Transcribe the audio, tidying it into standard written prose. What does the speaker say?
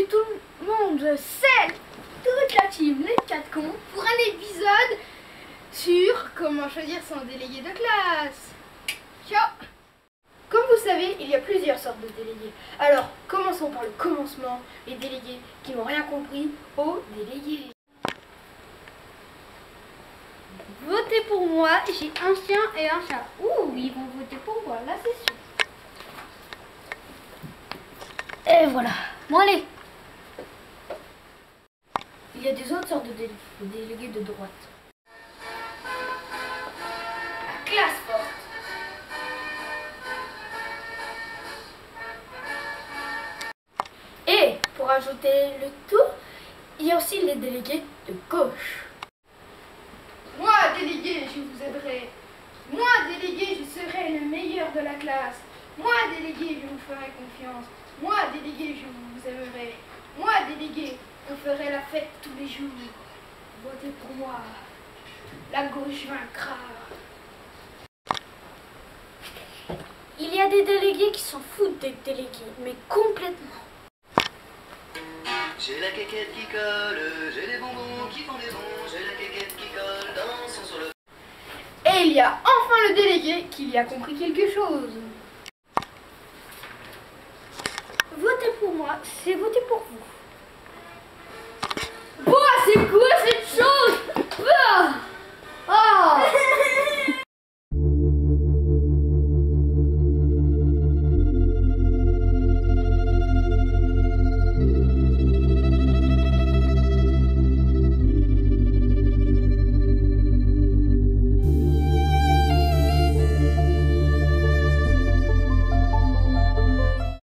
tout le monde, c'est toute la team, les 4 cons, pour un épisode sur comment choisir son délégué de classe. Ciao. Comme vous savez, il y a plusieurs sortes de délégués. Alors, commençons par le commencement, les délégués qui n'ont rien compris aux délégués. Votez pour moi, j'ai un chien et un chat. Ouh, ils vont voter pour moi, là c'est sûr. Et voilà. Bon allez. Il y a des autres sortes de délégués, les délégués de droite. La classe forte. Et pour ajouter le tout, il y a aussi les délégués de gauche. Moi, délégué, je vous aiderai. Moi, délégué, je serai le meilleur de la classe. Moi, délégué, je vous ferai confiance. Moi, délégué, je vous aimerai. Moi, délégué, je ferai la fête tous les jours. Votez pour moi. La gauche vaincra. Il y a des délégués qui s'en foutent des délégués, mais complètement. J'ai la quéquette qui colle, j'ai les bonbons qui font des bons, j'ai la quéquette qui colle, dansons sur le... Et il y a enfin le délégué qui y a compris quelque chose. Votez pour moi, c'est voter pour vous.